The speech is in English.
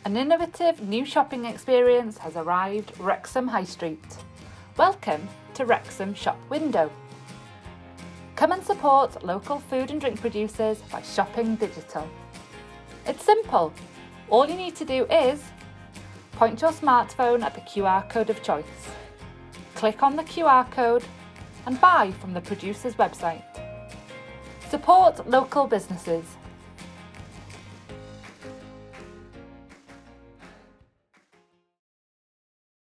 An innovative new shopping experience has arrived at Wrexham High Street. Welcome to Wrexham Shop Window. Come and support local food and drink producers by shopping digital. It's simple. All you need to do is point your smartphone at the QR code of choice, click on the QR code and buy from the producer's website. Support local businesses.